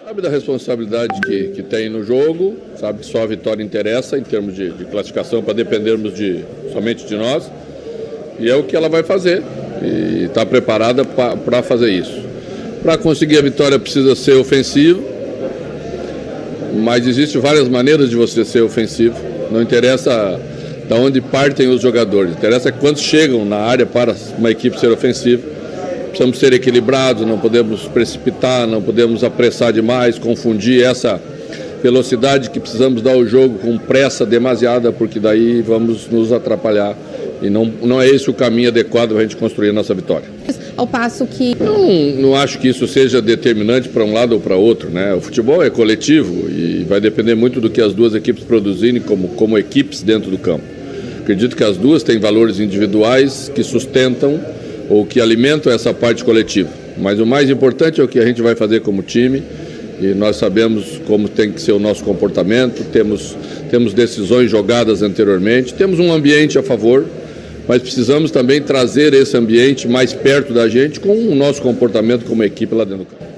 Sabe da responsabilidade que tem no jogo, sabe que só a vitória interessa em termos de classificação, para dependermos somente de nós. E é o que ela vai fazer e está preparada para fazer isso. Para conseguir a vitória precisa ser ofensivo, mas existem várias maneiras de você ser ofensivo. Não interessa de onde partem os jogadores, interessa quantos chegam na área para uma equipe ser ofensiva. Precisamos ser equilibrados, não podemos precipitar, não podemos apressar demais, confundir essa velocidade que precisamos dar ao jogo com pressa demasiada, porque daí vamos nos atrapalhar. E não é esse o caminho adequado para a gente construir a nossa vitória. Ao passo que... Não acho que isso seja determinante para um lado ou para outro, né? O futebol é coletivo e vai depender muito do que as duas equipes produzirem como equipes dentro do campo. Acredito que as duas têm valores individuais que sustentam ou que alimentam essa parte coletiva. Mas o mais importante é o que a gente vai fazer como time, e nós sabemos como tem que ser o nosso comportamento, temos decisões jogadas anteriormente, temos um ambiente a favor, mas precisamos também trazer esse ambiente mais perto da gente com o nosso comportamento como equipe lá dentro do campo.